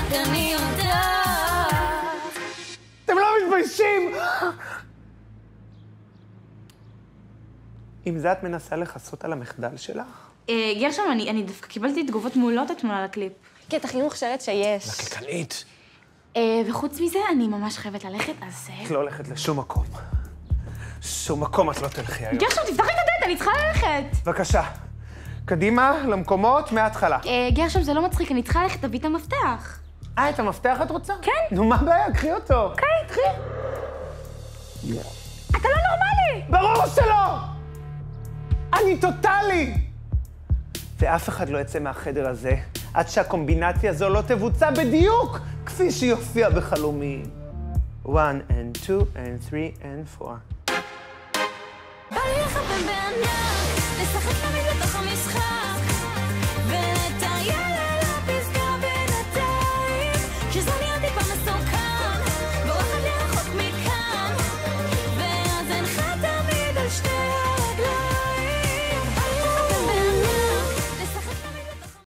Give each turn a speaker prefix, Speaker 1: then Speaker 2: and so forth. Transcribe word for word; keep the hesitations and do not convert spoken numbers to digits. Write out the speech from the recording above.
Speaker 1: רק אני יודעת.
Speaker 2: אתם לא מתביישים! עם זה את מנסה לחסות על המחדל שלך?
Speaker 3: גרשם, אני דווקא קיבלתי תגובות מעולות אתמול על הקליפ.
Speaker 4: כן, הכי מוכשרת שיש.
Speaker 2: לקלקנית.
Speaker 3: וחוץ מזה, אני ממש חייבת ללכת, אז...
Speaker 2: את לא הולכת לשום מקום. שום מקום את לא תלכי היום.
Speaker 3: גרשם, תפתח לי את הדלת, אני צריכה ללכת.
Speaker 2: בבקשה. קדימה, למקומות, מההתחלה.
Speaker 3: גרשם, זה לא מצחיק, אני צריכה ללכת, תביא את המפתח.
Speaker 2: אה, את המפתח את רוצה?
Speaker 3: כן.
Speaker 2: נו, מה הבעיה? קחי אותו.
Speaker 3: אוקיי, קחי. אתה לא נורמלי!
Speaker 2: ברור שלא! אני טוטלי! ואף אחד לא יצא מהחדר הזה עד שהקומבינציה הזו לא תבוצע בדיוק כפי שהיא הופיעה בחלומי. one and two and three and four.
Speaker 1: בא לי לחפם בענק, לשחק תמיד בתוך המשחק ולטייל על הפסגה בינתיים כשזה